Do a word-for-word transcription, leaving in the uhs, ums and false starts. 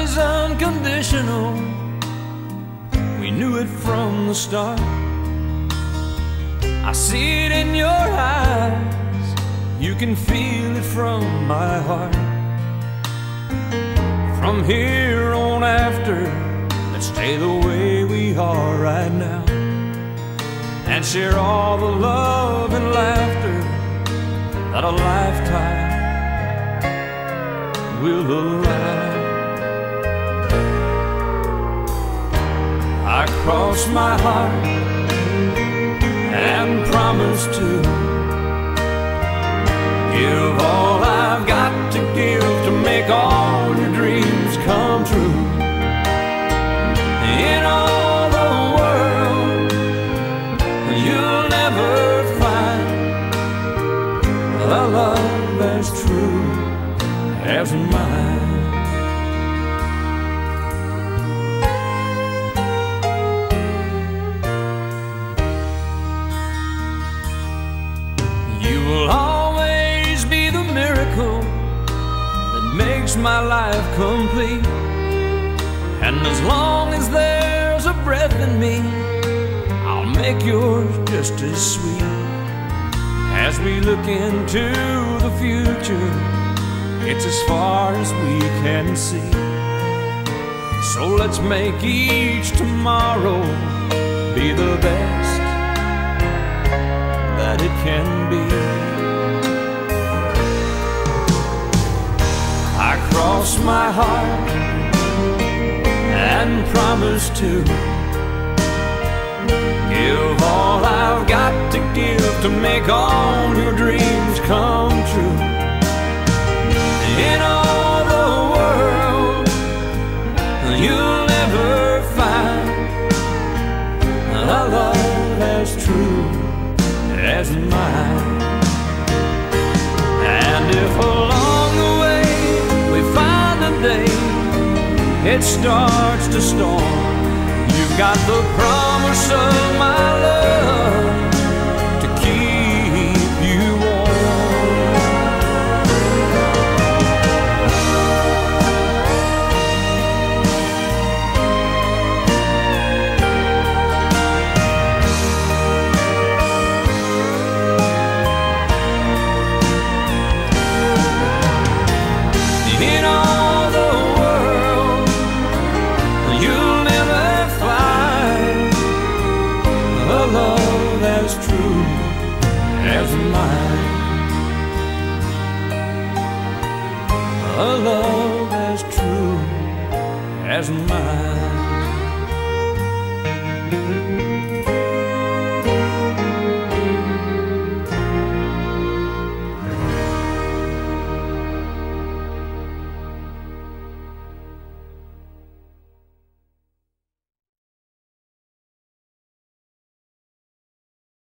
is unconditional. We knew it from the start. I see it in your eyes. You can feel it from my heart. From here on after, let's stay the way we are right now, and share all the love and laughter that a lifetime will allow. I cross my heart and promise to give all I've got to give to make all your dreams come true. In all the world, you'll never find a love as true as mine. You will always be the miracle that makes my life complete. And as long as there's a breath in me, I'll make yours just as sweet. As we look into the future, it's as far as we can see. So let's make each tomorrow be the best that it can be. I cross my heart and promise to give all I've got to give to make all your dreams come true. In all the world, you'll never find a love as true as mine. And if along the way we find a day it starts to storm, you've got the promise of my love to keep you warm. In all the world, you'll never find a love as true as mine. A love as true as mine.